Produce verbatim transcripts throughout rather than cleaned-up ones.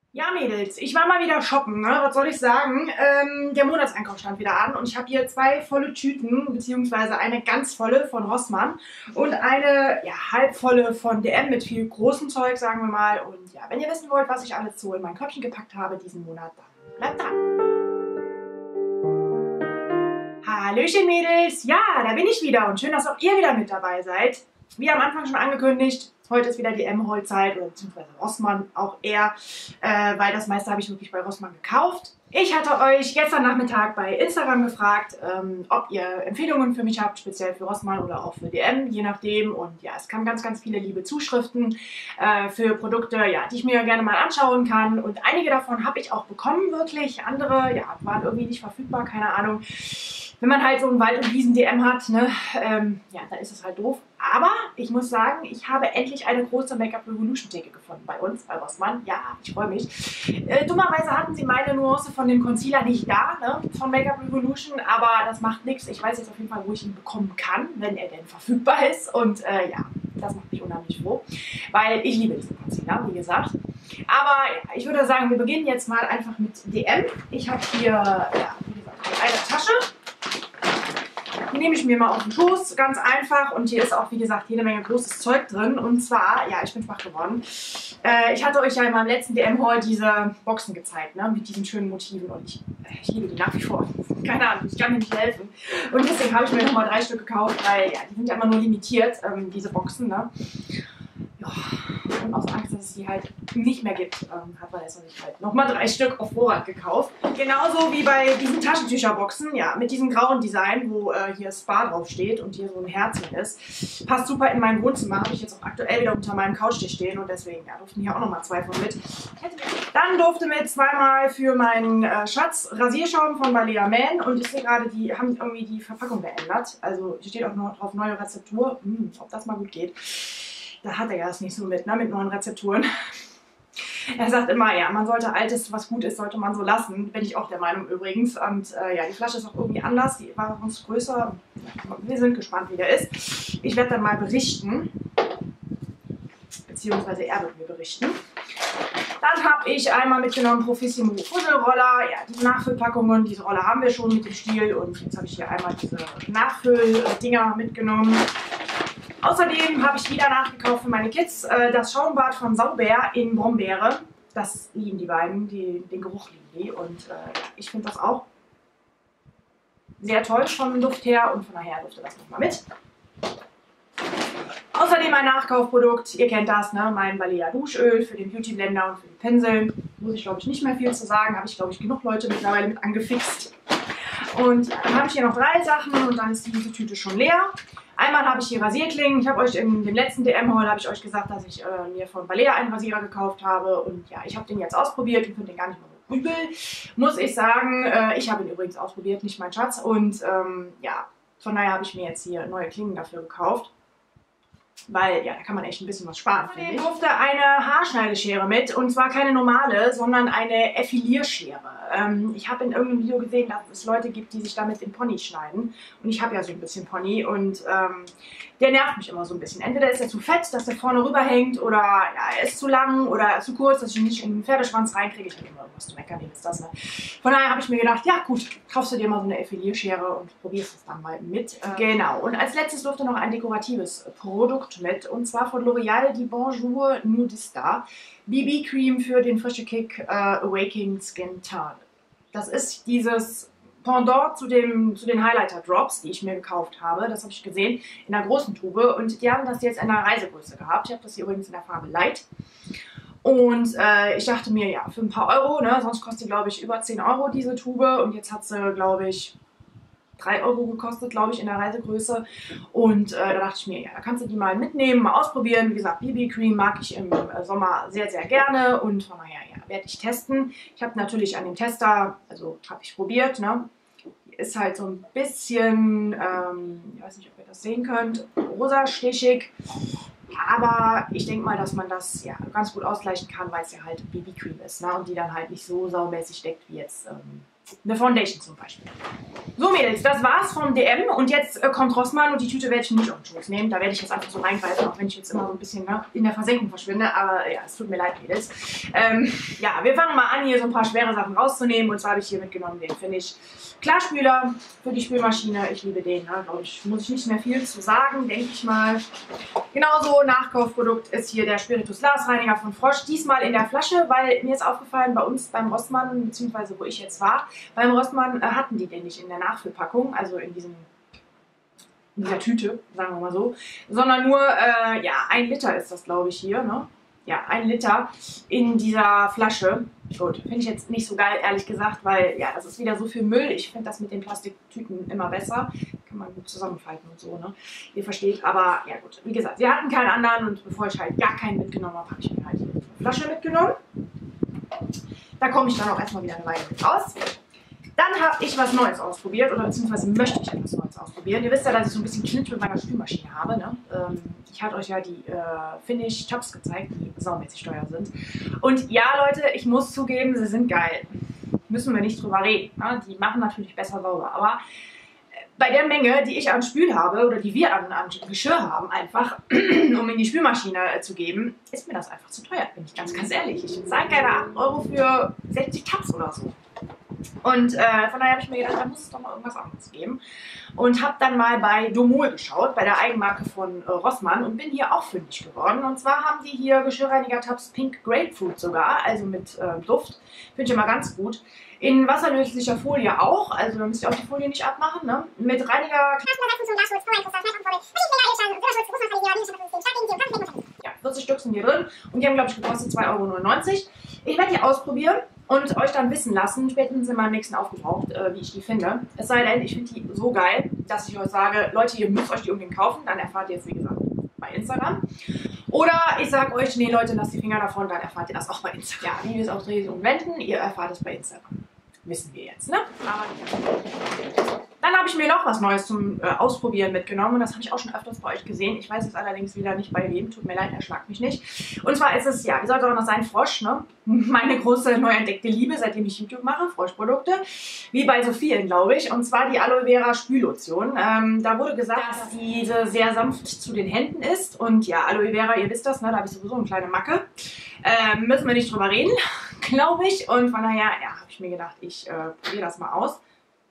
Ja, Mädels, ich war mal wieder shoppen, ne? Was soll ich sagen? Ähm, der Monatseinkauf stand wieder an und ich habe hier zwei volle Tüten, beziehungsweise eine ganz volle von Rossmann und eine ja, halbvolle von D M mit viel großem Zeug, sagen wir mal. Und ja, wenn ihr wissen wollt, was ich alles so in mein Körbchen gepackt habe diesen Monat, dann bleibt dran. Hallöchen, Mädels! Ja, da bin ich wieder und schön, dass auch ihr wieder mit dabei seid. Wie am Anfang schon angekündigt, heute ist wieder die M-Haul-Zeit oder beziehungsweise Rossmann auch eher, äh, weil das meiste habe ich wirklich bei Rossmann gekauft. Ich hatte euch gestern Nachmittag bei Instagram gefragt, ähm, ob ihr Empfehlungen für mich habt, speziell für Rossmann oder auch für D M, je nachdem. Und ja, es kamen ganz, ganz viele liebe Zuschriften äh, für Produkte, ja, die ich mir gerne mal anschauen kann. Und einige davon habe ich auch bekommen, wirklich. Andere ja, waren irgendwie nicht verfügbar, keine Ahnung. Wenn man halt so einen Wald- und Wiesen-D M hat, ne, ähm, ja, dann ist es halt doof. Aber ich muss sagen, ich habe endlich eine große Make-up Revolution Theke gefunden bei uns, bei Rossmann. Ja, ich freue mich. Äh, dummerweise hatten sie meine Nuance von dem Concealer nicht da, ne, von Make-up Revolution, aber das macht nichts. Ich weiß jetzt auf jeden Fall, wo ich ihn bekommen kann, wenn er denn verfügbar ist. Und äh, ja, das macht mich unheimlich froh, weil ich liebe diesen Concealer, wie gesagt. Aber ja, ich würde sagen, wir beginnen jetzt mal einfach mit D M. Ich habe hier, ja, wie gesagt, eine Tasche. Die nehme ich mir mal auf den Schoß, ganz einfach. Und hier ist auch, wie gesagt, jede Menge großes Zeug drin. Und zwar, ja, ich bin schwach geworden. Äh, ich hatte euch ja in meinem letzten D M-Haul diese Boxen gezeigt, ne, mit diesen schönen Motiven. Und ich, ich liebe die nach wie vor. Keine Ahnung, ich kann mir nicht helfen. Und deswegen habe ich mir nochmal drei Stück gekauft, weil, ja, die sind ja immer nur limitiert, ähm, diese Boxen, ne. Ja, und aus Angst, dass es die halt nicht mehr gibt, ähm, hat man jetzt halt nochmal drei Stück auf Vorrat gekauft. Genauso wie bei diesen Taschentücherboxen, ja, mit diesem grauen Design, wo äh, hier Spa drauf steht und hier so ein Herzchen ist. Passt super in mein Wohnzimmer, habe ich jetzt auch aktuell wieder unter meinem Couchtisch stehen und deswegen ja, durften hier auch nochmal zwei von mit. Dann durfte mit zweimal für meinen äh, Schatz Rasierschaum von Balea Man und ich sehe gerade, die haben irgendwie die Verpackung geändert. Also hier steht auch noch drauf neue Rezeptur, hm, ob das mal gut geht. Da hat er ja das nicht so mit, ne, mit neuen Rezepturen. Er sagt immer, ja, man sollte Altes, was gut ist, sollte man so lassen. Bin ich auch der Meinung übrigens. Und äh, ja, die Flasche ist auch irgendwie anders, die war uns größer. Wir sind gespannt, wie der ist. Ich werde dann mal berichten. Beziehungsweise er wird mir berichten. Dann habe ich einmal mitgenommen Profissimo Fusselroller. Ja, diese Nachfüllpackungen, diese Roller haben wir schon mit dem Stiel. Und jetzt habe ich hier einmal diese Nachfülldinger mitgenommen. Außerdem habe ich wieder nachgekauft für meine Kids äh, das Schaumbad von Sauber in Brombeere. Das lieben die beiden, die, den Geruch lieben die. Und äh, ich finde das auch sehr toll vom Duft her und von daher durfte das nochmal mit. Außerdem ein Nachkaufprodukt, ihr kennt das, ne? Mein Balea Duschöl für den Beauty Blender und für die Pinsel. Muss ich glaube ich nicht mehr viel zu sagen, habe ich glaube ich genug Leute mittlerweile mit angefixt. Und ja, dann habe ich hier noch drei Sachen und dann ist diese Tüte schon leer. Einmal habe ich hier Rasierklingen. Ich habe euch in dem letzten D M-Haul habe ich euch gesagt, dass ich äh, mir von Balea einen Rasierer gekauft habe. Und ja, ich habe den jetzt ausprobiert und finde den gar nicht mehr so übel. Muss ich sagen, äh, ich habe ihn übrigens ausprobiert, nicht mein Schatz. Und ähm, ja, von daher habe ich mir jetzt hier neue Klingen dafür gekauft. Weil, ja, da kann man echt ein bisschen was sparen, finde ich. Ich durfte eine Haarschneideschere mit, und zwar keine normale, sondern eine Effilierschere. Ähm, ich habe in irgendeinem Video gesehen, dass es Leute gibt, die sich damit den Pony schneiden. Und ich habe ja so ein bisschen Pony und ähm, der nervt mich immer so ein bisschen. Entweder ist er zu fett, dass der vorne rüberhängt, oder ja, er ist zu lang oder zu kurz, dass ich ihn nicht in den Pferdeschwanz reinkriege. Ich habe immer irgendwas zu meckern, ist das, ne? Von daher habe ich mir gedacht, ja gut, kaufst du dir mal so eine Effilierschere und probierst es dann mal mit. Äh, genau, und als letztes durfte noch ein dekoratives Produkt mit, und zwar von L'Oreal die Bonjour Nudista B B Cream für den Frische Kick äh, Awakening Skin Tone. Das ist dieses Pendant zu, dem, zu den Highlighter Drops, die ich mir gekauft habe. Das habe ich gesehen in einer großen Tube und die haben das jetzt in einer Reisegröße gehabt. Ich habe das hier übrigens in der Farbe Light. Und äh, ich dachte mir, ja, für ein paar Euro, ne, sonst kostet die, glaube ich, über zehn Euro diese Tube. Und jetzt hat sie, glaube ich, drei Euro gekostet, glaube ich, in der Reisegröße. Und äh, da dachte ich mir, ja, da kannst du die mal mitnehmen, mal ausprobieren. Wie gesagt, B B Cream mag ich im äh, Sommer sehr, sehr gerne. Und von daher, ja, werde ich testen. Ich habe natürlich an dem Tester, also habe ich probiert, ne. Ist halt so ein bisschen, ähm, ich weiß nicht, ob ihr das sehen könnt, rosa stichig. Aber ich denke mal, dass man das ja ganz gut ausgleichen kann, weil es ja halt B B Cream ist, ne? Und die dann halt nicht so saumäßig deckt wie jetzt ähm, Eine Foundation zum Beispiel. So Mädels, das war's vom D M und jetzt äh, kommt Rossmann und die Tüte werde ich nicht auf den Schoß nehmen. Da werde ich jetzt einfach so reingreifen, auch wenn ich jetzt immer so ein bisschen ne, in der Versenkung verschwinde. Aber ja, es tut mir leid, Mädels. Ähm, ja, wir fangen mal an, hier so ein paar schwere Sachen rauszunehmen. Und zwar habe ich hier mitgenommen den, finde ich, Klarspüler für die Spülmaschine. Ich liebe den, ne, glaube ich. Muss ich nicht mehr viel zu sagen, denke ich mal. Genauso Nachkaufprodukt ist hier der Spiritus Glasreiniger von Frosch. Diesmal in der Flasche, weil mir ist aufgefallen, bei uns beim Rossmann, beziehungsweise wo ich jetzt war, beim Rossmann äh, hatten die den nicht in der Nachfüllpackung, also in, diesem, in dieser Tüte, sagen wir mal so, sondern nur, äh, ja, ein Liter ist das, glaube ich, hier, ne? Ja, ein Liter in dieser Flasche. Gut, finde ich jetzt nicht so geil, ehrlich gesagt, weil, ja, das ist wieder so viel Müll. Ich finde das mit den Plastiktüten immer besser. Kann man gut zusammenfalten und so, ne? Ihr versteht, aber, ja gut, wie gesagt, wir hatten keinen anderen und bevor ich halt gar keinen mitgenommen habe, habe ich mir halt die Flasche mitgenommen. Da komme ich dann auch erstmal wieder eine Weile mit raus. Dann habe ich was Neues ausprobiert, oder beziehungsweise möchte ich etwas Neues ausprobieren. Ihr wisst ja, dass ich so ein bisschen Clinch mit meiner Spülmaschine habe. Ne? Ähm, ich hatte euch ja die äh, Finish Tops gezeigt, die saumäßig teuer sind. Und ja, Leute, ich muss zugeben, sie sind geil. Müssen wir nicht drüber reden. Ne? Die machen natürlich besser sauber. Aber bei der Menge, die ich an Spül habe, oder die wir an, an Geschirr haben, einfach, um in die Spülmaschine äh, zu geben, ist mir das einfach zu teuer, bin ich ganz, ganz ehrlich. Ich zahle keine acht Euro für sechzig Tabs oder so. Und äh, von daher habe ich mir gedacht, da muss es doch mal irgendwas anderes geben. Und habe dann mal bei Domol geschaut, bei der Eigenmarke von äh, Rossmann und bin hier auch fündig geworden. Und zwar haben die hier Geschirrreiniger-Tabs Pink Grapefruit sogar, also mit äh, Duft. Finde ich immer ganz gut. In wasserlöslicher Folie auch, also da müsst ihr auch die Folie nicht abmachen, ne? Mit Reiniger... Ja, vierzig Stück sind hier drin und die haben, glaube ich, gekostet zwei Euro neunundneunzig. Ich werde die ausprobieren und euch dann wissen lassen, spätestens in meinem nächsten Aufgebraucht, äh, wie ich die finde. Es sei denn, ich finde die so geil, dass ich euch sage, Leute, ihr müsst euch die unbedingt kaufen, dann erfahrt ihr es, wie gesagt, bei Instagram. Oder ich sage euch, nee Leute, lasst die Finger davon, dann erfahrt ihr das auch bei Instagram. Ja, wie wir es auch drehen und wenden, ihr erfahrt es bei Instagram. Wissen wir jetzt, ne? Aber ja. Dann habe ich mir noch was Neues zum äh, Ausprobieren mitgenommen und das habe ich auch schon öfters bei euch gesehen. Ich weiß jetzt allerdings wieder nicht bei wem, tut mir leid, erschlagt mich nicht. Und zwar ist es, ja, wie soll es auch noch sein, Frosch, ne? Meine große neu entdeckte Liebe, seitdem ich YouTube mache, Froschprodukte. Wie bei so vielen, glaube ich. Und zwar die Aloe Vera Spüllotion. Ähm, da wurde gesagt, dass diese sehr sanft zu den Händen ist. Und ja, Aloe Vera, ihr wisst das, ne? Da habe ich sowieso eine kleine Macke. Ähm, müssen wir nicht drüber reden, glaube ich. Und von daher, ja, habe ich mir gedacht, ich äh, probiere das mal aus.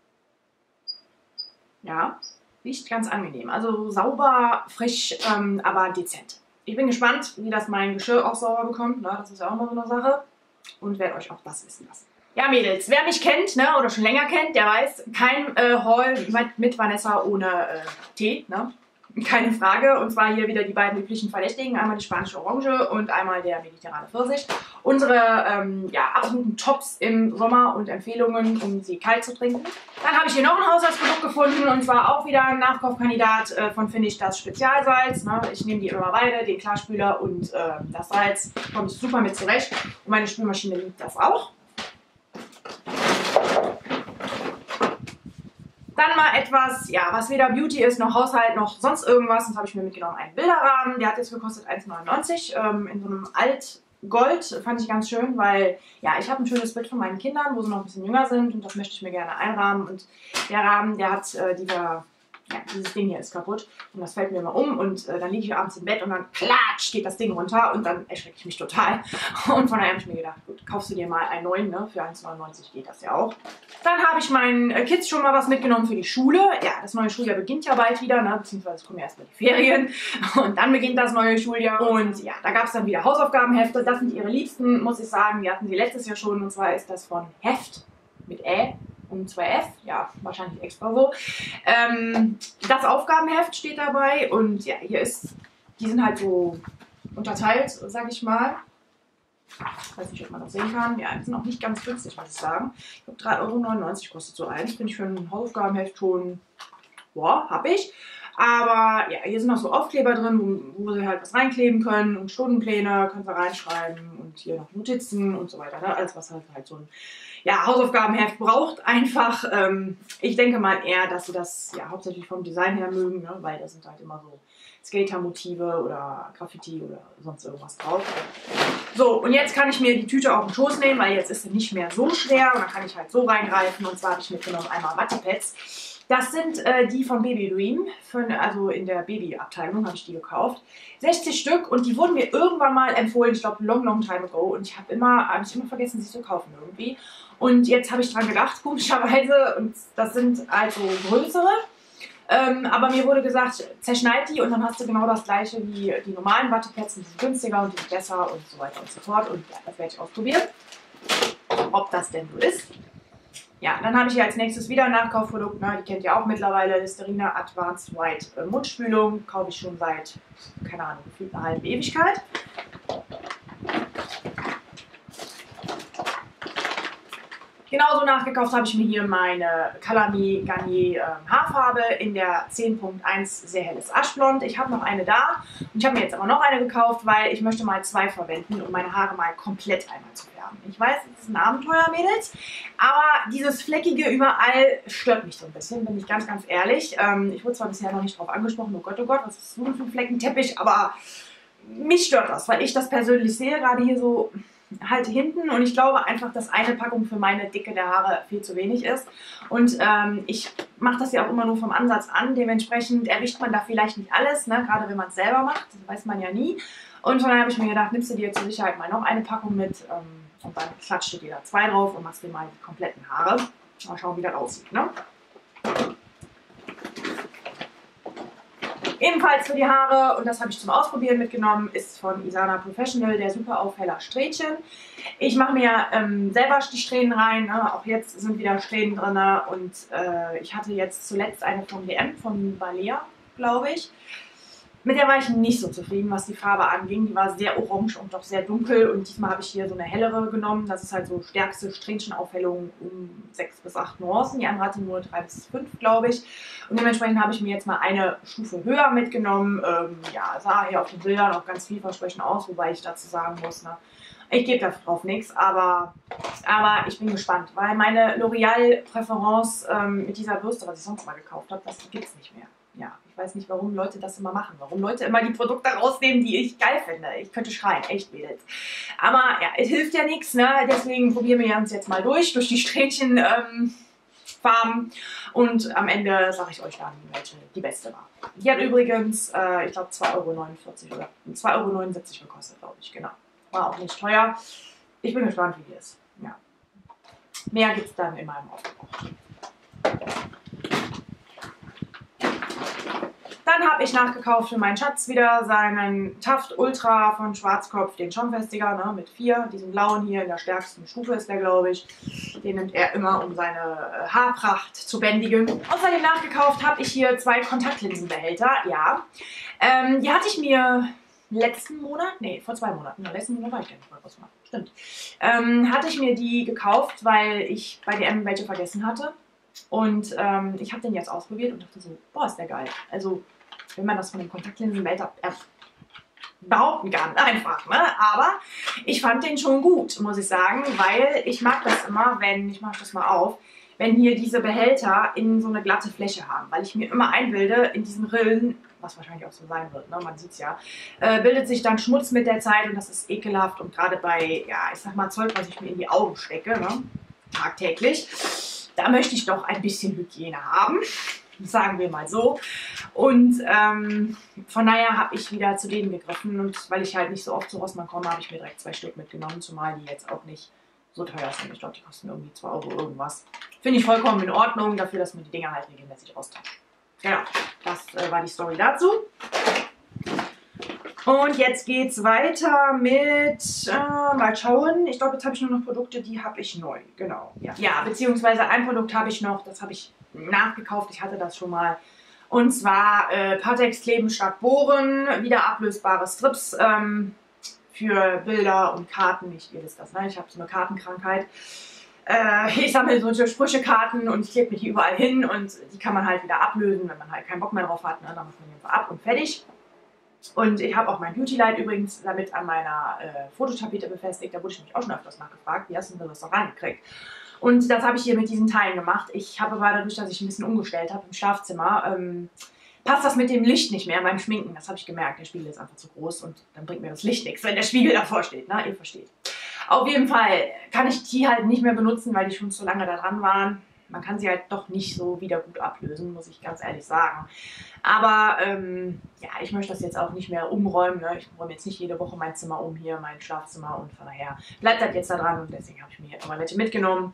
Ja, riecht ganz angenehm. Also sauber, frisch, ähm, aber dezent. Ich bin gespannt, wie das mein Geschirr auch sauber bekommt. Ne? Das ist ja auch mal so eine Sache. Und werde euch auch das wissen lassen. Ja, Mädels, wer mich kennt, ne, oder schon länger kennt, der weiß, kein äh, Haul mit, mit Vanessa ohne äh, Tee, ne? Keine Frage. Und zwar hier wieder die beiden üblichen Verdächtigen. Einmal die spanische Orange und einmal der mediterrane Pfirsich. Unsere ähm, ja, absoluten Tops im Sommer und Empfehlungen, um sie kalt zu trinken. Dann habe ich hier noch ein Haushaltsprodukt gefunden und zwar auch wieder ein Nachkaufkandidat äh, von Finish, das Spezialsalz. Ne? Ich nehme die immer beide, den Klarspüler und äh, das Salz. Komme ich super mit zurecht. Und meine Spülmaschine liebt das auch. Dann mal etwas, ja, was weder Beauty ist, noch Haushalt, noch sonst irgendwas. Das habe ich mir mitgenommen. Einen Bilderrahmen, der hat jetzt gekostet eins neunundneunzig ähm, in so einem Altgold. Fand ich ganz schön, weil, ja, ich habe ein schönes Bild von meinen Kindern, wo sie noch ein bisschen jünger sind und das möchte ich mir gerne einrahmen. Und der Rahmen, der hat äh, dieser... Ja, dieses Ding hier ist kaputt und das fällt mir immer um und äh, dann liege ich abends im Bett und dann platsch geht das Ding runter und dann erschrecke ich mich total. Und von daher habe ich mir gedacht, gut, kaufst du dir mal einen neuen, ne? Für eins neunundneunzig geht das ja auch. Dann habe ich meinen äh, Kids schon mal was mitgenommen für die Schule. Ja, das neue Schuljahr beginnt ja bald wieder, ne? Beziehungsweise es kommen ja erstmal die Ferien und dann beginnt das neue Schuljahr. Und ja, da gab es dann wieder Hausaufgabenhefte. Das sind ihre Liebsten, muss ich sagen. Die hatten sie letztes Jahr schon und zwar ist das von Heft mit Ä. Und zwei F, ja, wahrscheinlich extra so. Ähm, das Aufgabenheft steht dabei und ja, hier ist, die sind halt so unterteilt, sag ich mal. Ich weiß nicht, ob man das sehen kann. Ja, die sind auch nicht ganz günstig, muss ich sagen. Ich glaube, drei Euro neunundneunzig kostet so eins. Finde ich für ein Hausaufgabenheft schon, boah, hab ich. Aber ja, hier sind noch so Aufkleber drin, wo, wo sie halt was reinkleben können und Stundenpläne können sie reinschreiben und hier noch Notizen und so weiter. Ne? Alles, was halt, halt so ein ja, Hausaufgabenheft braucht einfach. Ähm, ich denke mal eher, dass sie das ja hauptsächlich vom Design her mögen, ne? Weil da sind halt immer so Skater-Motive oder Graffiti oder sonst irgendwas drauf. So, und jetzt kann ich mir die Tüte auf den Schoß nehmen, weil jetzt ist sie nicht mehr so schwer und dann kann ich halt so reingreifen. Und zwar habe ich mitgenommen einmal Wattepads. Das sind äh, die von Baby Dream, für, also in der Babyabteilung habe ich die gekauft. sechzig Stück und die wurden mir irgendwann mal empfohlen, ich glaube long, long time ago. Und ich habe immer, hab ich immer vergessen, sie zu kaufen irgendwie. Und jetzt habe ich dran gedacht, komischerweise, und das sind also größere. Ähm, aber mir wurde gesagt, zerschneid die und dann hast du genau das gleiche wie die normalen Wattepads, die sind günstiger und die sind besser und so weiter und so fort. Und ja, das werde ich ausprobieren, ob das denn so ist. Ja, dann habe ich hier als nächstes wieder ein Nachkaufprodukt, ne, die kennt ihr auch mittlerweile, Listerine Advanced White äh, Mundspülung, kaufe ich schon seit, keine Ahnung, gefühlt einer halben Ewigkeit. Genauso nachgekauft habe ich mir hier meine Calamy Garnier ähm, Haarfarbe in der zehn Punkt eins sehr helles Aschblond. Ich habe noch eine da und ich habe mir jetzt aber noch eine gekauft, weil ich möchte mal zwei verwenden, um meine Haare mal komplett einmal zu färben. Ich weiß, es ist ein Abenteuer, Mädels, aber dieses Fleckige überall stört mich so ein bisschen, bin ich ganz, ganz ehrlich. Ähm, ich wurde zwar bisher noch nicht drauf angesprochen, oh Gott, oh Gott, was ist das für ein Fleckenteppich, aber mich stört das, weil ich das persönlich sehe, gerade hier so halt hinten und ich glaube einfach, dass eine Packung für meine Dicke der Haare viel zu wenig ist und ähm, ich mache das ja auch immer nur vom Ansatz an, dementsprechend erwischt man da vielleicht nicht alles, ne? Gerade wenn man es selber macht, das weiß man ja nie und von daher habe ich mir gedacht, nimmst du dir zur Sicherheit mal noch eine Packung mit ähm, und dann klatscht du dir da zwei drauf und machst dir mal die kompletten Haare. Mal schauen, wie das aussieht, ne? Ebenfalls für die Haare, und das habe ich zum Ausprobieren mitgenommen, ist von Isana Professional der Super Aufheller Strähnchen. Ich mache mir ähm, selber die Strähnen rein, ne? Auch jetzt sind wieder Strähnen drin und äh, ich hatte jetzt zuletzt eine von D M, von Balea, glaube ich. Mit der war ich nicht so zufrieden, was die Farbe anging. Die war sehr orange und doch sehr dunkel und diesmal habe ich hier so eine hellere genommen. Das ist halt so stärkste Strähnchenaufhellung um sechs bis acht Nuancen. Die andere hatte nur drei bis fünf, glaube ich. Und dementsprechend habe ich mir jetzt mal eine Stufe höher mitgenommen. Ähm, ja, sah hier auf den Bildern auch ganz vielversprechend aus, wobei ich dazu sagen muss, ne, ich gebe darauf nichts, aber, aber ich bin gespannt, weil meine L'Oreal-Präferenz ähm, mit dieser Bürste, was ich sonst mal gekauft habe, das gibt es nicht mehr. Ja, ich weiß nicht, warum Leute das immer machen. Warum Leute immer die Produkte rausnehmen, die ich geil finde. Ich könnte schreien, echt, Mädels. Aber ja, es hilft ja nichts, ne? Deswegen probieren wir uns jetzt mal durch, durch die Strähnchen ähm, Farben. Und am Ende sage ich euch dann, welche die beste war. Die hat übrigens, äh, ich glaube, zwei Euro neunundvierzig oder zwei Euro neunundsiebzig gekostet, glaube ich. Genau. War auch nicht teuer. Ich bin gespannt, wie die ist. Ja. Mehr gibt es dann in meinem Aufbau. Dann habe ich nachgekauft für meinen Schatz wieder seinen Taft Ultra von Schwarzkopf, den Schonfestiger, ne, mit vier, diesen blauen hier in der stärksten Stufe ist der, glaube ich. Den nimmt er immer, um seine Haarpracht zu bändigen. Außerdem nachgekauft habe ich hier zwei Kontaktlinsenbehälter, ja. Ähm, die hatte ich mir letzten Monat, nee, vor zwei Monaten, ja, letzten Monat war ich ja nicht mal was machen, stimmt. Ähm, hatte ich mir die gekauft, weil ich bei D M welche vergessen hatte. Und ähm, ich habe den jetzt ausprobiert und dachte so, boah, ist der geil. Also, wenn man das von dem Kontaktlinsenbehälter äh, behaupten kann, einfach, ne? Aber ich fand den schon gut, muss ich sagen, weil ich mag das immer, wenn, ich mache das mal auf, wenn hier diese Behälter in so eine glatte Fläche haben, weil ich mir immer einbilde, in diesen Rillen, was wahrscheinlich auch so sein wird, ne? Man sieht es ja, äh, bildet sich dann Schmutz mit der Zeit und das ist ekelhaft und gerade bei, ja, ich sag mal Zeug, was ich mir in die Augen stecke, ne? Tagtäglich, da möchte ich doch ein bisschen Hygiene haben. Sagen wir mal so. Und ähm, von daher habe ich wieder zu denen gegriffen und weil ich halt nicht so oft zu Rossmann komme, habe ich mir direkt zwei Stück mitgenommen, zumal die jetzt auch nicht so teuer sind. Ich glaube, die kosten irgendwie zwei Euro irgendwas. Finde ich vollkommen in Ordnung, dafür, dass man die Dinger halt regelmäßig austauscht. Genau, das äh, war die Story dazu. Und jetzt geht's weiter mit, äh, mal schauen, ich glaube, jetzt habe ich nur noch Produkte, die habe ich neu, genau. Ja, ja, beziehungsweise ein Produkt habe ich noch, das habe ich nachgekauft, ich hatte das schon mal. Und zwar äh, Pattex Kleben statt Bohren, wieder ablösbare Strips ähm, für Bilder und Karten. Ich, ihr wisst das, ne? Ich habe so eine Kartenkrankheit. Äh, ich sammle solche Sprüchekarten und ich klebe mich überall hin und die kann man halt wieder ablösen, wenn man halt keinen Bock mehr drauf hat. Ne? Dann muss man die einfach ab und fertig. Und ich habe auch mein Beauty Light übrigens damit an meiner äh, Fototapete befestigt. Da wurde ich mich auch schon öfters nachgefragt, wie hast du denn das noch reingekriegt? Und das habe ich hier mit diesen Teilen gemacht. Ich habe aber dadurch, dass ich ein bisschen umgestellt habe im Schlafzimmer, ähm, passt das mit dem Licht nicht mehr beim Schminken. Das habe ich gemerkt. Der Spiegel ist einfach zu groß und dann bringt mir das Licht nichts, wenn der Spiegel davor steht. Ne? Ihr versteht. Auf jeden Fall kann ich die halt nicht mehr benutzen, weil die schon zu lange da dran waren. Man kann sie halt doch nicht so wieder gut ablösen, muss ich ganz ehrlich sagen. Aber ähm, ja, ich möchte das jetzt auch nicht mehr umräumen. Ne? Ich räume jetzt nicht jede Woche mein Zimmer um hier, mein Schlafzimmer, und von daher bleibt das jetzt da dran und deswegen habe ich mir hier immer welche mitgenommen,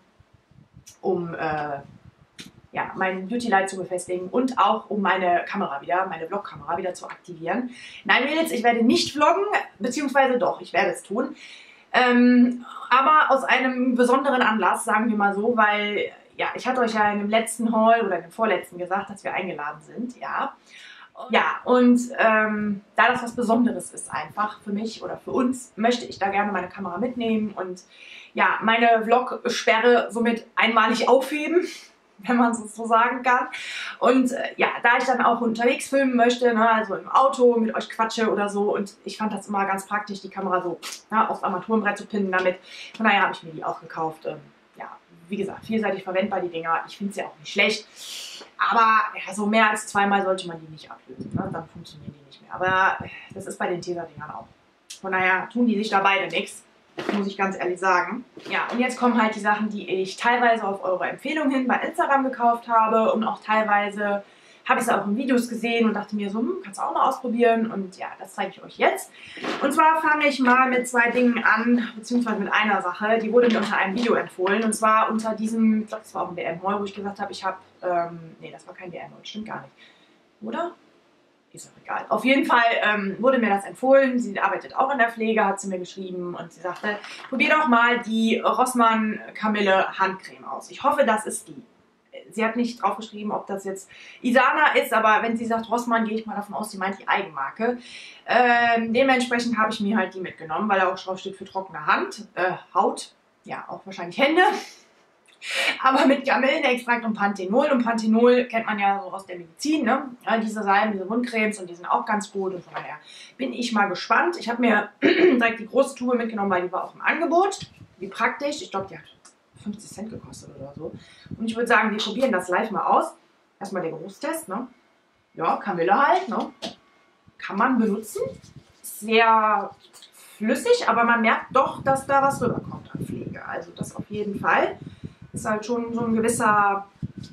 um äh, ja, mein Beauty Light zu befestigen und auch um meine Kamera wieder, meine Vlog-Kamera wieder zu aktivieren. Nein, Mädels, ich werde nicht vloggen, beziehungsweise doch, ich werde es tun. Ähm, aber aus einem besonderen Anlass, sagen wir mal so, weil ja, ich hatte euch ja in dem letzten Haul oder in dem vorletzten gesagt, dass wir eingeladen sind, ja. Ja, und ähm, da das was Besonderes ist einfach für mich oder für uns, möchte ich da gerne meine Kamera mitnehmen und ja, meine Vlog-Sperre somit einmalig aufheben, wenn man es so sagen kann. Und äh, ja, da ich dann auch unterwegs filmen möchte, ne, also im Auto mit euch quatsche oder so, und ich fand das immer ganz praktisch, die Kamera so ja, aufs Armaturenbrett zu pinnen damit. Von daher habe ich mir die auch gekauft. Ähm, ja, wie gesagt, vielseitig verwendbar die Dinger. Ich finde sie auch nicht schlecht. Aber ja, so mehr als zweimal sollte man die nicht ablösen. Ne? Dann funktionieren die nicht mehr. Aber das ist bei den Tesa-Dingern auch. Von daher tun die sich da beide nichts. Muss ich ganz ehrlich sagen. Ja, und jetzt kommen halt die Sachen, die ich teilweise auf eure Empfehlung hin bei Instagram gekauft habe und auch teilweise habe ich es auch in Videos gesehen und dachte mir so, hm, kannst du auch mal ausprobieren, und ja, das zeige ich euch jetzt. Und zwar fange ich mal mit zwei Dingen an, beziehungsweise mit einer Sache, die wurde mir unter einem Video empfohlen, und zwar unter diesem, ich glaube, das war auch ein D M-Haul, wo ich gesagt habe, ich habe, ähm, nee, das war kein D M-Haul, stimmt gar nicht, oder? Ist auch egal. Auf jeden Fall ähm, wurde mir das empfohlen. Sie arbeitet auch in der Pflege, hat sie mir geschrieben, und sie sagte, probier doch mal die Rossmann Kamille Handcreme aus. Ich hoffe, das ist die. Sie hat nicht drauf geschrieben, ob das jetzt Isana ist, aber wenn sie sagt Rossmann, gehe ich mal davon aus, sie meint die Eigenmarke. Ähm, dementsprechend habe ich mir halt die mitgenommen, weil da auch drauf steht für trockene Hand, äh, Haut, ja, auch wahrscheinlich Hände. Aber mit Kamillenextrakt und Panthenol. Und Panthenol kennt man ja so aus der Medizin, ne? Ja, diese Salben, diese Wundcremes, und die sind auch ganz gut. Und von daher bin ich mal gespannt. Ich habe mir direkt die große Tube mitgenommen, weil die war auch im Angebot. Wie praktisch. Ich glaube, die hat fünfzig Cent gekostet oder so. Und ich würde sagen, wir probieren das live mal aus. Erstmal der Geruchstest, ne? Ja, Kamille halt, ne? Kann man benutzen. Sehr flüssig, aber man merkt doch, dass da was rüberkommt an Pflege. Also das auf jeden Fall. Ist halt schon so ein gewisser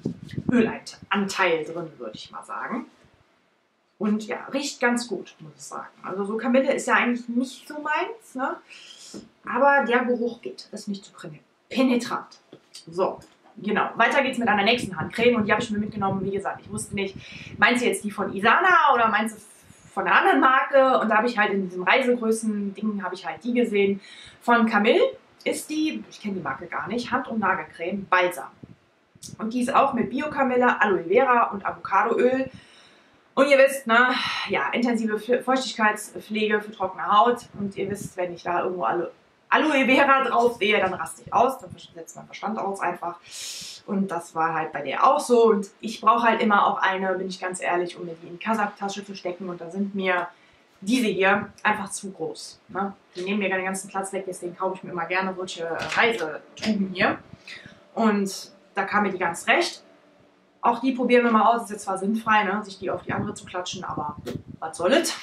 Ölanteil drin, würde ich mal sagen. Und ja, riecht ganz gut, muss ich sagen. Also so Kamille ist ja eigentlich nicht so meins, ne? Aber der Geruch geht, ist nicht zu penetrant. So, genau. Weiter geht's mit einer nächsten Handcreme, und die habe ich mir mitgenommen. Wie gesagt, ich wusste nicht, meinst du jetzt die von Isana oder meinst du von einer anderen Marke? Und da habe ich halt in diesem Reisegrößen-Ding habe ich halt die gesehen. Von Kamille ist die, ich kenne die Marke gar nicht, Hand- und Nagelcreme Balsam. Und die ist auch mit Bio-Kamille, Aloe Vera und Avocadoöl. Und ihr wisst, ne, ja, intensive Feuchtigkeitspflege für trockene Haut. Und ihr wisst, wenn ich da irgendwo Aloe, Aloe Vera drauf sehe, dann raste ich aus, dann setzt mein Verstand aus einfach. Und das war halt bei der auch so. Und ich brauche halt immer auch eine, bin ich ganz ehrlich, um mir die in die Kasachtasche zu stecken. Und da sind mir diese hier einfach zu groß. Ne? Die nehmen mir den ganzen Platz weg, deswegen kaufe ich mir immer gerne solche Reisetuben hier. Und da kam mir die ganz recht. Auch die probieren wir mal aus. Ist jetzt zwar sinnfrei, ne? Sich die auf die andere zu klatschen, aber was soll es?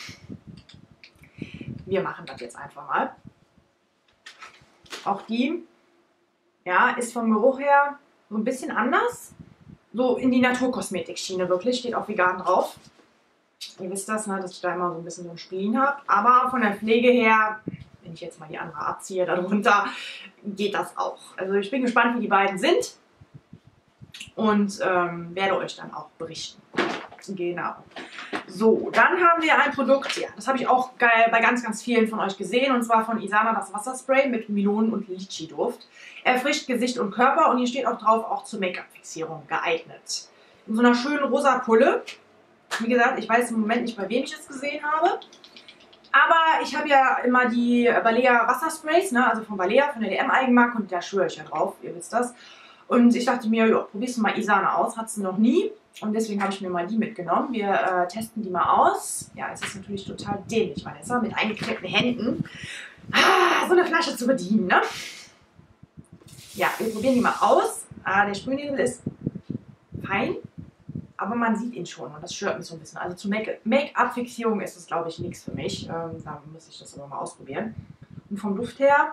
Wir machen das jetzt einfach mal. Auch die, ja, ist vom Geruch her so ein bisschen anders. So in die Naturkosmetik-Schiene wirklich, steht auch vegan drauf. Ihr wisst das, ne, dass ich da immer so ein bisschen so ein Spleen habe. Aber von der Pflege her, wenn ich jetzt mal die andere abziehe, darunter geht das auch. Also ich bin gespannt, wie die beiden sind. Und ähm, werde euch dann auch berichten. Genau. So, dann haben wir ein Produkt, ja, das habe ich auch geil bei ganz, ganz vielen von euch gesehen. Und zwar von Isana das Wasserspray mit Melonen- und Litschi-Duft. Erfrischt Gesicht und Körper, und hier steht auch drauf, auch zur Make-up-Fixierung geeignet. In so einer schönen rosa Pulle. Wie gesagt, ich weiß im Moment nicht, bei wem ich es gesehen habe. Aber ich habe ja immer die Balea Wassersprays, ne? Also von Balea, von der D M-Eigenmarke, und da schwöre ich ja drauf, ihr wisst das. Und ich dachte mir, ja, probierst du mal Isana aus, hattest du noch nie. Und deswegen habe ich mir mal die mitgenommen. Wir äh, testen die mal aus. Ja, es ist natürlich total dämlich, Vanessa, mit eingeklemmten Händen ah, so eine Flasche zu bedienen, ne? Ja, wir probieren die mal aus. Ah, der Sprühnebel ist fein, aber man sieht ihn schon und das stört mich so ein bisschen. Also zur Make-up-Fixierung ist das, glaube ich, nichts für mich. Ähm, da muss ich das aber mal ausprobieren. Und vom Duft her,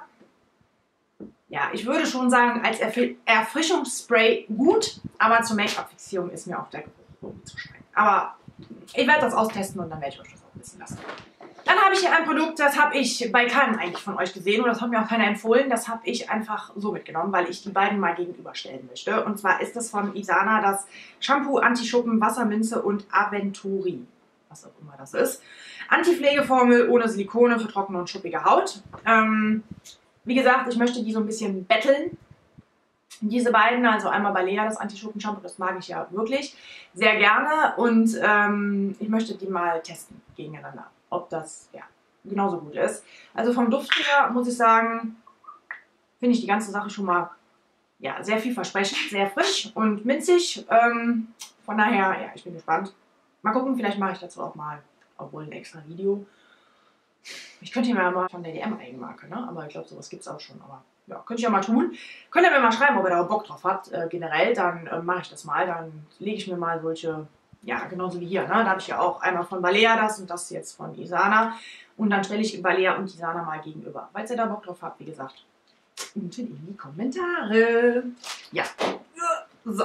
ja, ich würde schon sagen, als Erf- Erfrischungsspray gut, aber zur Make-up-Fixierung ist mir auch der Geruch irgendwie zu streng. Aber ich werde das austesten und dann werde ich euch das auch wissen lassen. Dann habe ich hier ein Produkt, das habe ich bei keinem eigentlich von euch gesehen und das hat mir auch keiner empfohlen. Das habe ich einfach so mitgenommen, weil ich die beiden mal gegenüberstellen möchte. Und zwar ist das von Isana das Shampoo Anti-Schuppen, Wasserminze und Aventuri. Was auch immer das ist. Anti-Pflegeformel ohne Silikone für trockene und schuppige Haut. Ähm, wie gesagt, ich möchte die so ein bisschen betteln. Diese beiden, also einmal Balea, das Anti-Schuppen-Shampoo, das mag ich ja wirklich sehr gerne. Und ähm, ich möchte die mal testen gegeneinander, ob das ja genauso gut ist. Also vom Duft her muss ich sagen, finde ich die ganze Sache schon mal ja, sehr vielversprechend, sehr frisch und minzig. Ähm, von daher, ja, ich bin gespannt. Mal gucken, vielleicht mache ich dazu auch mal, obwohl ein extra Video. Ich könnte ja mal von der D M-Eigenmarke, ne? Aber ich glaube, sowas gibt es auch schon. Aber ja, könnte ich ja mal tun. Könnt ihr mir mal schreiben, ob ihr da Bock drauf habt, äh, generell. Dann äh, mache ich das mal. Dann lege ich mir mal solche, ja, genauso wie hier. Ne? Da habe ich ja auch einmal von Balea das und das jetzt von Isana. Und dann stelle ich Balea und Isana mal gegenüber. Falls ihr da Bock drauf habt, wie gesagt, unten in die Kommentare. Ja, so.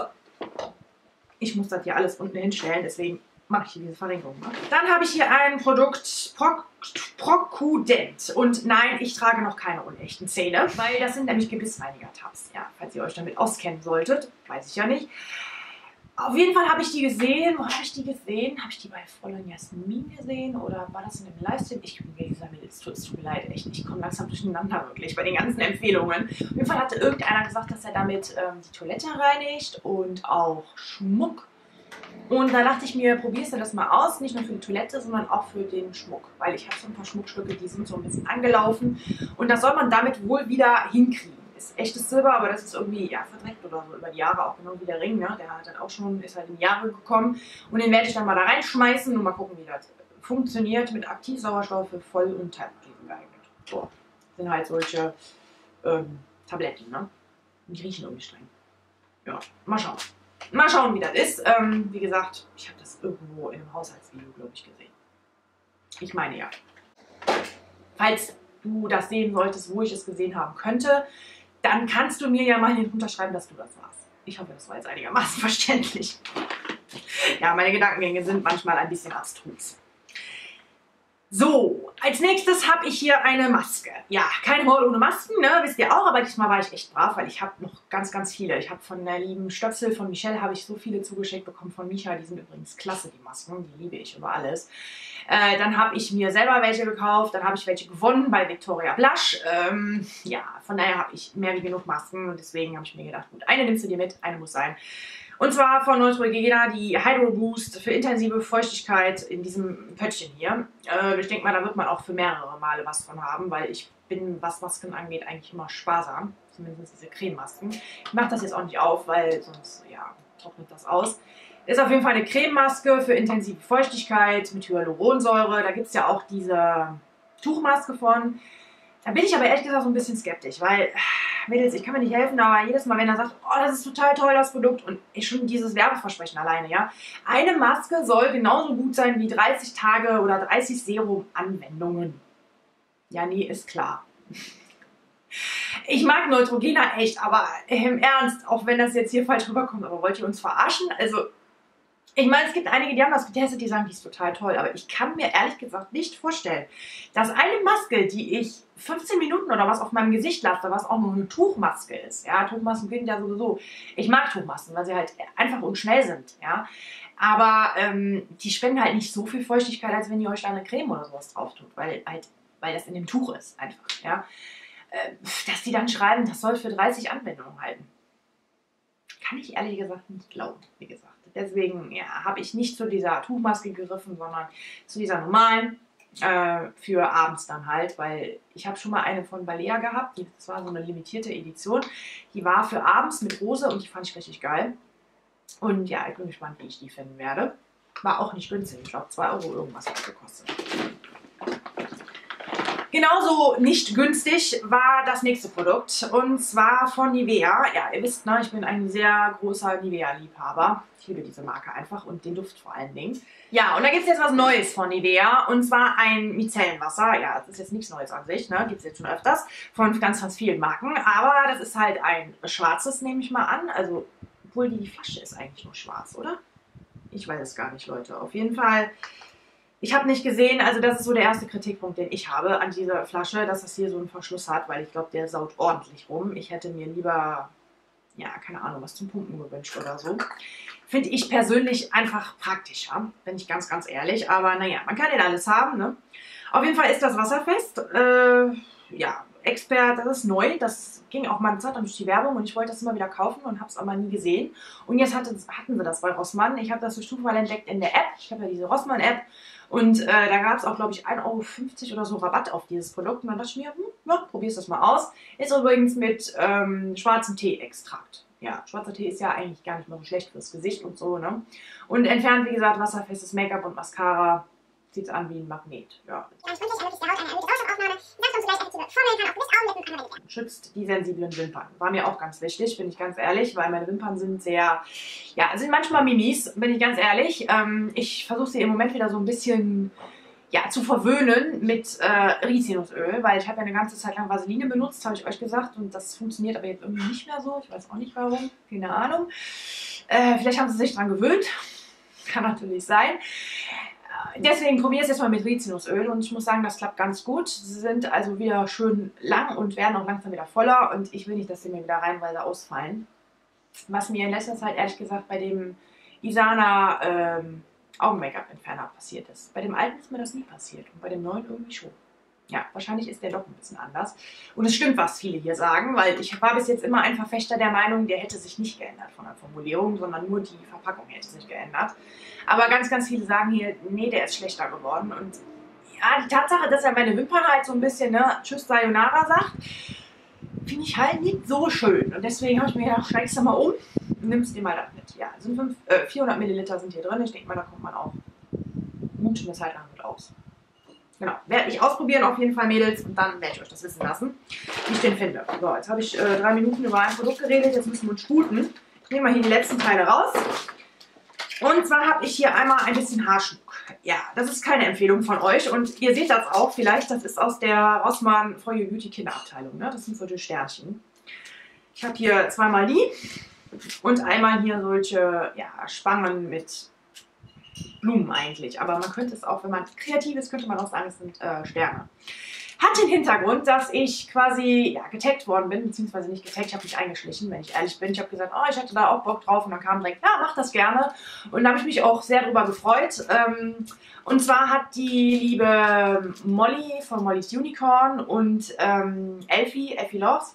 Ich muss das hier alles unten hinstellen, deswegen mache ich hier diese Verringerung. Ne? Dann habe ich hier ein Produkt Proc Procudent. Und nein, ich trage noch keine unechten Zähne, weil das sind nämlich Gebissreiniger-Tabs. Ja, falls ihr euch damit auskennen solltet, weiß ich ja nicht. Auf jeden Fall habe ich die gesehen. Wo habe ich die gesehen? Habe ich die bei Fräulein Jasmin gesehen oder war das in dem Livestream? Ich bin mir gesagt, es tut, es tut mir leid, echt. Ich komme langsam durcheinander wirklich bei den ganzen Empfehlungen. Auf jeden Fall hatte irgendeiner gesagt, dass er damit ähm, die Toilette reinigt und auch Schmuck. Und da dachte ich mir, probierst du das mal aus, nicht nur für die Toilette, sondern auch für den Schmuck. Weil ich habe so ein paar Schmuckstücke, die sind so ein bisschen angelaufen. Und das soll man damit wohl wieder hinkriegen. Ist echtes Silber, aber das ist irgendwie ja, verdreckt oder so über die Jahre, auch genau wie der Ring. Ne? Der hat dann auch schon, ist halt in die Jahre gekommen. Und den werde ich dann mal da reinschmeißen und mal gucken, wie das funktioniert mit Aktivsauerstoff für Voll- und Teilaktiven geeignet. So, das sind halt solche ähm, Tabletten, ne? Die riechen irgendwie streng. Ja, mal schauen. Mal schauen, wie das ist. Ähm, wie gesagt, ich habe das irgendwo in einem Haushaltsvideo, glaube ich, gesehen. Ich meine ja. Falls du das sehen solltest, wo ich es gesehen haben könnte, dann kannst du mir ja mal hinunterschreiben, dass du das warst. Ich hoffe, das war jetzt einigermaßen verständlich. Ja, meine Gedankengänge sind manchmal ein bisschen abstrus. So, als nächstes habe ich hier eine Maske. Ja, keine Haul ohne Masken, ne, wisst ihr auch, aber diesmal war ich echt brav, weil ich habe noch ganz, ganz viele. Ich habe von der lieben Stöpsel von Michelle habe ich so viele zugeschickt bekommen, von Micha, die sind übrigens klasse, die Masken, die liebe ich über alles. Äh, dann habe ich mir selber welche gekauft, dann habe ich welche gewonnen bei Victoria Blush. Ähm, ja, von daher habe ich mehr wie genug Masken und deswegen habe ich mir gedacht, gut, eine nimmst du dir mit, eine muss sein. Und zwar von Neutrogena die Hydro Boost für intensive Feuchtigkeit in diesem Pöttchen hier. Äh, ich denke mal, da wird man auch für mehrere Male was von haben, weil ich bin, was Masken angeht, eigentlich immer sparsam. Zumindest diese Crememasken. Ich mache das jetzt auch nicht auf, weil sonst ja, trocknet das aus. Ist auf jeden Fall eine Crememaske für intensive Feuchtigkeit mit Hyaluronsäure. Da gibt es ja auch diese Tuchmaske von. Da bin ich aber ehrlich gesagt so ein bisschen skeptisch, weil, Mädels, ich kann mir nicht helfen, aber jedes Mal, wenn er sagt, oh, das ist total toll, das Produkt, und ich schon dieses Werbeversprechen alleine, ja. Eine Maske soll genauso gut sein wie dreißig Tage oder dreißig Serum-Anwendungen. Ja, nee, ist klar. Ich mag Neutrogena echt, aber im Ernst, auch wenn das jetzt hier falsch rüberkommt, aber wollt ihr uns verarschen? Also, ich meine, es gibt einige, die haben das getestet, die sagen, die ist total toll, aber ich kann mir ehrlich gesagt nicht vorstellen, dass eine Maske, die ich fünfzehn Minuten oder was auf meinem Gesicht lasse, was auch nur eine Tuchmaske ist, ja, Tuchmasken sind ja sowieso, ich mag Tuchmasken, weil sie halt einfach und schnell sind, ja, aber ähm, die spenden halt nicht so viel Feuchtigkeit, als wenn ihr euch da eine Creme oder sowas drauf tut, weil halt, weil das in dem Tuch ist, einfach, ja, äh, dass die dann schreiben, das soll für dreißig Anwendungen halten. Kann ich ehrlich gesagt nicht glauben, wie gesagt. Deswegen ja, habe ich nicht zu dieser Tuchmaske gegriffen, sondern zu dieser normalen. Äh, für abends dann halt, weil ich habe schon mal eine von Balea gehabt, die, das war so eine limitierte Edition, die war für abends mit Rose und die fand ich richtig geil. Und ja, ich bin gespannt, wie ich die finden werde. War auch nicht günstig, ich glaube zwei Euro irgendwas hat gekostet. Genauso nicht günstig war das nächste Produkt und zwar von Nivea. Ja, ihr wisst, ne, ich bin ein sehr großer Nivea-Liebhaber. Ich liebe diese Marke einfach und den Duft vor allen Dingen. Ja, und da gibt es jetzt was Neues von Nivea und zwar ein Micellenwasser. Ja, das ist jetzt nichts Neues an sich, ne? Gibt es jetzt schon öfters von ganz, ganz vielen Marken. Aber das ist halt ein schwarzes, nehme ich mal an. Also, obwohl die Flasche ist eigentlich nur schwarz, oder? Ich weiß es gar nicht, Leute. Auf jeden Fall... Ich habe nicht gesehen, also das ist so der erste Kritikpunkt, den ich habe an dieser Flasche, dass das hier so einen Verschluss hat, weil ich glaube, der saut ordentlich rum. Ich hätte mir lieber, ja, keine Ahnung, was zum Pumpen gewünscht oder so. Finde ich persönlich einfach praktischer, bin ich ganz, ganz ehrlich. Aber naja, man kann ja alles haben, ne? Auf jeden Fall ist das wasserfest. Äh, ja, Expert, das ist neu. Das ging auch mal eine Zeit lang durch die Werbung und ich wollte das immer wieder kaufen und habe es aber nie gesehen. Und jetzt hatten, hatten sie das bei Rossmann. Ich habe das durch Zufall entdeckt in der App. Ich habe ja diese Rossmann-App. Und äh, da gab es auch, glaube ich, ein Euro fünfzig oder so Rabatt auf dieses Produkt. Und dann dachte ich mir, hm, ja, probier's das mal aus. Ist übrigens mit ähm, schwarzem Tee-Extrakt. Ja, schwarzer Tee ist ja eigentlich gar nicht mal so schlecht fürs Gesicht und so, ne? Und entfernt, wie gesagt, wasserfestes Make-up und Mascara. Sieht an wie ein Magnet. Ja. Schützt die sensiblen Wimpern. War mir auch ganz wichtig, bin ich ganz ehrlich, weil meine Wimpern sind sehr, ja, sind manchmal Mimis, bin ich ganz ehrlich. Ähm, ich versuche sie im Moment wieder so ein bisschen, ja, zu verwöhnen mit äh, Rizinusöl, weil ich habe ja eine ganze Zeit lang Vaseline benutzt, habe ich euch gesagt, und das funktioniert aber jetzt irgendwie nicht mehr so. Ich weiß auch nicht warum, keine Ahnung. Äh, vielleicht haben sie sich dran gewöhnt, kann natürlich sein. Deswegen probiere ich es jetzt mal mit Rizinusöl und ich muss sagen, das klappt ganz gut. Sie sind also wieder schön lang und werden auch langsam wieder voller und ich will nicht, dass sie mir wieder reihenweise ausfallen. Was mir in letzter Zeit ehrlich gesagt bei dem Isana ähm, Augen-Make-up-Entferner passiert ist. Bei dem alten ist mir das nie passiert und bei dem neuen irgendwie schon. Ja, wahrscheinlich ist der doch ein bisschen anders. Und es stimmt, was viele hier sagen, weil ich war bis jetzt immer ein Verfechter der Meinung, der hätte sich nicht geändert von der Formulierung, sondern nur die Verpackung hätte sich geändert. Aber ganz, ganz viele sagen hier, nee, der ist schlechter geworden. Und ja, die Tatsache, dass er meine Wimpern halt so ein bisschen, ne, Tschüss, Sayonara sagt, finde ich halt nicht so schön. Und deswegen habe ich mir gedacht, steigst du mal um und nimmst dir mal das mit. Ja, sind fünf, äh, vierhundert Milliliter sind hier drin. Ich denke mal, da kommt man auch gut eine Zeit lang mit aus. Genau, werde ich ausprobieren auf jeden Fall, Mädels, und dann werde ich euch das wissen lassen, wie ich den finde. So, jetzt habe ich äh, drei Minuten über ein Produkt geredet, jetzt müssen wir uns sputen. Ich nehme mal hier die letzten Teile raus. Und zwar habe ich hier einmal ein bisschen Haarschmuck. Ja, das ist keine Empfehlung von euch und ihr seht das auch vielleicht, das ist aus der Rossmann For You Beauty Kinderabteilung, ne? Das sind solche Sternchen. Ich habe hier zweimal die und einmal hier solche, ja, Spangen mit Blumen eigentlich, aber man könnte es auch, wenn man kreativ ist, könnte man auch sagen, es sind äh, Sterne. Hat den Hintergrund, dass ich quasi, ja, getaggt worden bin, beziehungsweise nicht getaggt, ich habe mich eingeschlichen, wenn ich ehrlich bin. Ich habe gesagt, oh, ich hatte da auch Bock drauf und dann kam direkt, ja, mach das gerne. Und da habe ich mich auch sehr drüber gefreut. Ähm, und zwar hat die liebe Molly von Molly's Unicorn und ähm, Elfie, Elfie Loves,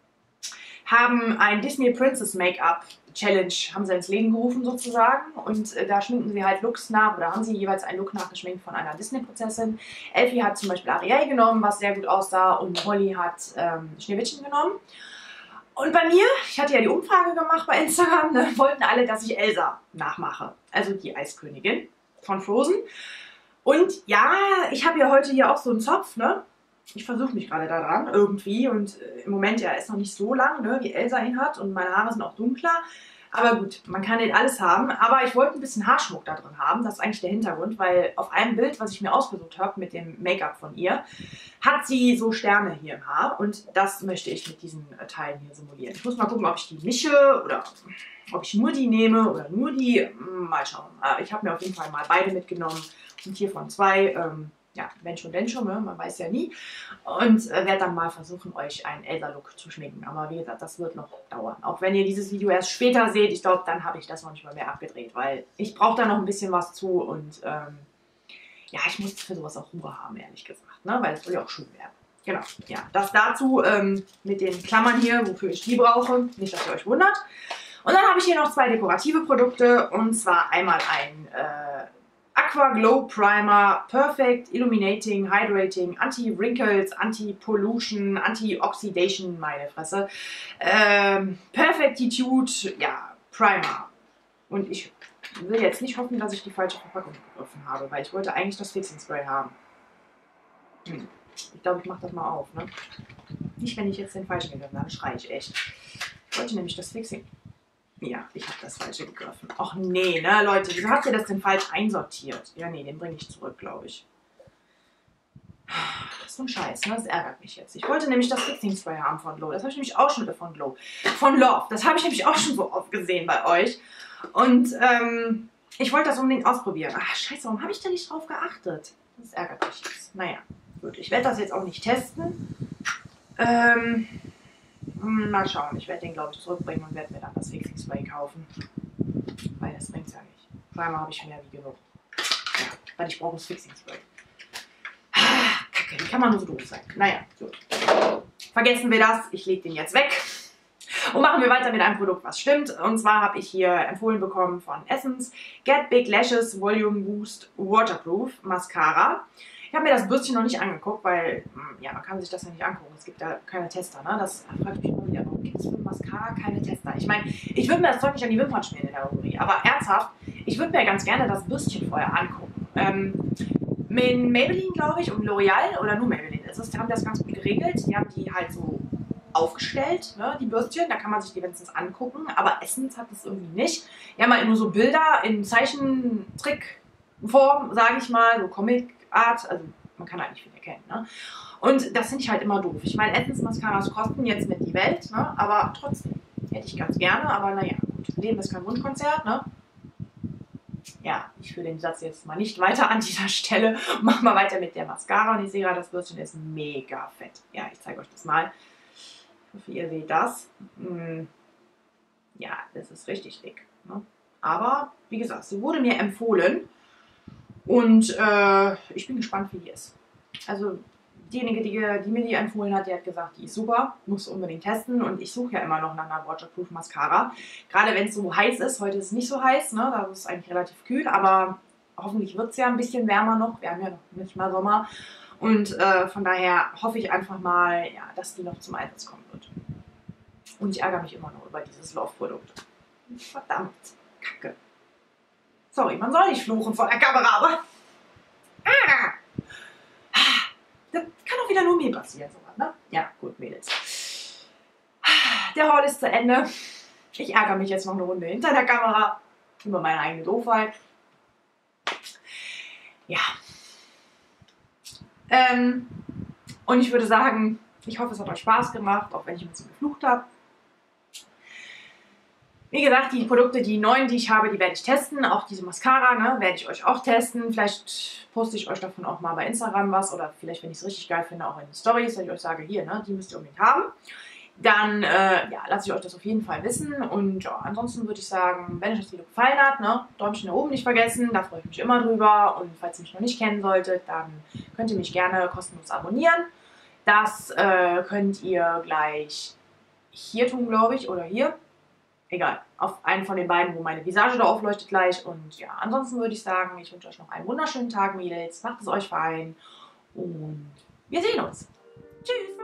haben ein Disney Princess Make-up Challenge, haben sie ins Leben gerufen sozusagen, und äh, da schminken sie halt Looks nach, oder haben sie jeweils einen Look nachgeschminkt von einer Disney-Prinzessin. Elfie hat zum Beispiel Ariel genommen, was sehr gut aussah, und Molly hat ähm, Schneewittchen genommen. Und bei mir, ich hatte ja die Umfrage gemacht bei Instagram, ne, wollten alle, dass ich Elsa nachmache, also die Eiskönigin von Frozen. Und ja, ich habe ja heute hier auch so einen Zopf, ne? Ich versuche mich gerade daran irgendwie, und äh, im Moment, ja, ist noch nicht so lang, ne, wie Elsa ihn hat, und meine Haare sind auch dunkler. Aber gut, man kann nicht alles haben, aber ich wollte ein bisschen Haarschmuck da drin haben, das ist eigentlich der Hintergrund, weil auf einem Bild, was ich mir ausgesucht habe mit dem Make-up von ihr, hat sie so Sterne hier im Haar, und das möchte ich mit diesen äh, Teilen hier simulieren. Ich muss mal gucken, ob ich die mische oder ob ich nur die nehme oder nur die, mal schauen. Aber ich habe mir auf jeden Fall mal beide mitgenommen und hiervon zwei, ähm, ja, wenn schon, denn schon, ne? Man weiß ja nie. Und äh, werde dann mal versuchen, euch einen Elsa-Look zu schminken. Aber wie gesagt, das wird noch dauern. Auch wenn ihr dieses Video erst später seht, ich glaube, dann habe ich das noch nicht mal mehr abgedreht, weil ich brauche da noch ein bisschen was zu, und ähm, ja, ich muss für sowas auch Ruhe haben, ehrlich gesagt, ne? Weil es soll ja auch schön werden. Genau, ja, das dazu ähm, mit den Klammern hier, wofür ich die brauche, nicht, dass ihr euch wundert. Und dann habe ich hier noch zwei dekorative Produkte, und zwar einmal ein äh, Aqua Glow Primer, Perfect Illuminating, Hydrating, Anti-Wrinkles, Anti-Pollution, Anti-Oxidation, meine Fresse. Ähm, Perfectitude, ja, Primer. Und ich will jetzt nicht hoffen, dass ich die falsche Verpackung gegriffen habe, weil ich wollte eigentlich das Fixing Spray haben. Hm. Ich glaube, ich mache das mal auf, ne? Nicht, wenn ich jetzt den falschen gegriffen habe, dann schreie ich echt. Ich wollte nämlich das Fixing... Ja, ich habe das falsche gegriffen. Ach nee, ne, Leute, wieso habt ihr das denn falsch einsortiert? Ja, nee, den bringe ich zurück, glaube ich. Das ist so ein Scheiß, ne? Das ärgert mich jetzt. Ich wollte nämlich das Fixing Spray haben von Glow. Das habe ich nämlich auch schon von Glow. Von Love. Das habe ich nämlich auch schon so oft gesehen bei euch. Und ähm, ich wollte das unbedingt ausprobieren. Ach, scheiße, warum habe ich da nicht drauf geachtet? Das ärgert mich jetzt. Naja, gut. Ich werde das jetzt auch nicht testen. Ähm... Mal schauen, ich werde den, glaube ich, zurückbringen und werde mir dann das Fixing Spray kaufen. Weil das bringt es ja nicht. Primer habe ich mehr wie genug. Ja, weil ich brauche das Fixing Spray. Ah, Kacke, wie kann man nur so doof sein? Naja, gut. Vergessen wir das. Ich lege den jetzt weg. Und machen wir weiter mit einem Produkt, was stimmt. Und zwar habe ich hier empfohlen bekommen von Essence Get Big Lashes Volume Boost Waterproof Mascara. Ich habe mir das Bürstchen noch nicht angeguckt, weil, ja, man kann sich das ja nicht angucken. Es gibt da keine Tester, ne? Das fragt mich immer wieder, warum gibt es für Mascara keine Tester? Ich meine, ich würde mir das Zeug nicht an die Wimpern schmieren in der Drogerie, aber ernsthaft, ich würde mir ganz gerne das Bürstchen vorher angucken. Ähm, mit Maybelline, glaube ich, und L'Oreal, oder nur Maybelline ist es, die haben das ganz gut geregelt. Die haben die halt so aufgestellt, ne, die Bürstchen, da kann man sich die wenigstens angucken, aber Essence hat das irgendwie nicht. Die haben halt nur so Bilder in Zeichentrickform, sage ich mal, so Comic Art, also man kann halt nicht viel erkennen, ne? Und das finde ich halt immer doof. Ich meine, Essence Mascaras kosten jetzt nicht die Welt, ne? Aber trotzdem hätte ich ganz gerne, aber naja, gut. Leben ist kein Wunschkonzert, ne? Ja, ich führe den Satz jetzt mal nicht weiter an dieser Stelle. Mach mal weiter mit der Mascara und ich sehe gerade, das Bürstchen ist mega fett. Ja, ich zeige euch das mal. Ich hoffe, ihr seht das. Ja, das ist richtig dick, ne? Aber, wie gesagt, sie wurde mir empfohlen. Und äh, ich bin gespannt, wie die ist. Also diejenige, die, die mir die empfohlen hat, die hat gesagt, die ist super, muss unbedingt testen. Und ich suche ja immer noch nach einer Waterproof Mascara. Gerade wenn es so heiß ist, heute ist es nicht so heiß, ne? Da ist es eigentlich relativ kühl, aber hoffentlich wird es ja ein bisschen wärmer noch. Wir haben ja noch nicht mal Sommer. Und äh, von daher hoffe ich einfach mal, ja, dass die noch zum Einsatz kommen wird. Und ich ärgere mich immer noch über dieses Love-Produkt. Verdammt, Kacke. Sorry, man soll nicht fluchen vor der Kamera, aber ah, das kann doch wieder nur mir passieren, sowas, ne? Ja, gut, Mädels. Der Haul ist zu Ende. Ich ärgere mich jetzt noch eine Runde hinter der Kamera über meine eigene Doofheit. Ja. Ähm, und ich würde sagen, ich hoffe, es hat euch Spaß gemacht, auch wenn ich ein bisschen geflucht habe. Wie gesagt, die Produkte, die neuen, die ich habe, die werde ich testen. Auch diese Mascara, ne, werde ich euch auch testen. Vielleicht poste ich euch davon auch mal bei Instagram was oder vielleicht, wenn ich es richtig geil finde, auch in den Stories, dass ich euch sage, hier, ne, die müsst ihr unbedingt haben. Dann äh, ja, lasse ich euch das auf jeden Fall wissen. Und ja, ansonsten würde ich sagen, wenn euch das Video gefallen hat, ne, Däumchen nach oben nicht vergessen, da freue ich mich immer drüber. Und falls ihr mich noch nicht kennen solltet, dann könnt ihr mich gerne kostenlos abonnieren. Das äh, könnt ihr gleich hier tun, glaube ich, oder hier. Egal, auf einen von den beiden, wo meine Visage da aufleuchtet gleich. Und ja, ansonsten würde ich sagen, ich wünsche euch noch einen wunderschönen Tag, Mädels. Macht es euch fein und wir sehen uns. Tschüss!